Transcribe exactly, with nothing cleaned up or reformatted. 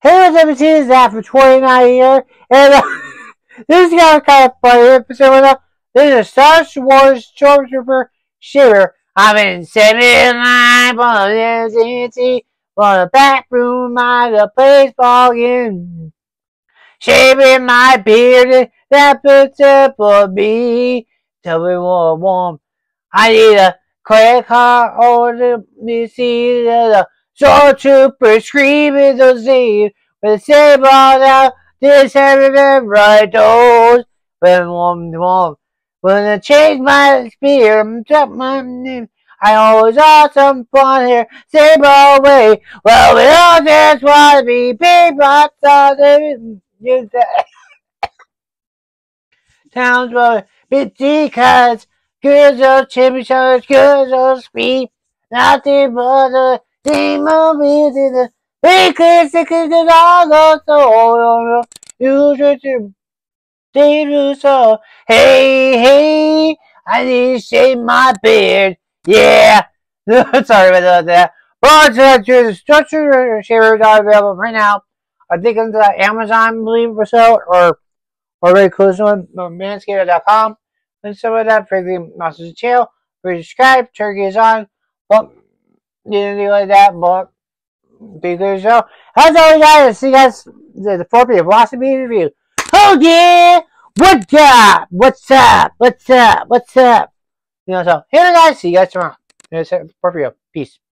Hey, what's up, it's is that for twenty-nine here, and uh, this is kind of, kind of funny episode. Uh, this is a Star Wars Stormtrooper shooter. I'm in seventy-nine on the on the back room of the baseball game, shaving my beard, that puts up for me. Tell me what I want. I need a credit card or the see the stormtrooper screaming those names with the same all out this having them right doors when one one when I change my spear and drop my name. I always have some fun here, same old way. Well, we all just want to be big but you towns were busy cause girls are chimneys, girls are sweet. Nothing but the name of it in the big classics and all the soul. You should do so. Hey, hey, I need to shave my beard. Yeah. Sorry about that. But uh, the structure shavers are available right now. I think on Amazon, I believe, or so, or or very close one, manscaped dot com. And some of that, frankly, Masters of Channel. Please subscribe, turkey is on. But, anything like that, but, be good show. As always, guys, see you guys, the, the four P Philosophy review. Oh, yeah! What's up? What's up? What's up? What's up? You know, so, here, guys, see you guys tomorrow. four P Peace.